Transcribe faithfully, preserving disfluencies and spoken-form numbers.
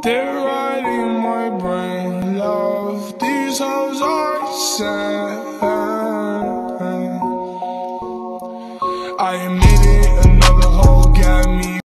They're riding my brain, love. These hoes are sad. I admit it, another hoe got me.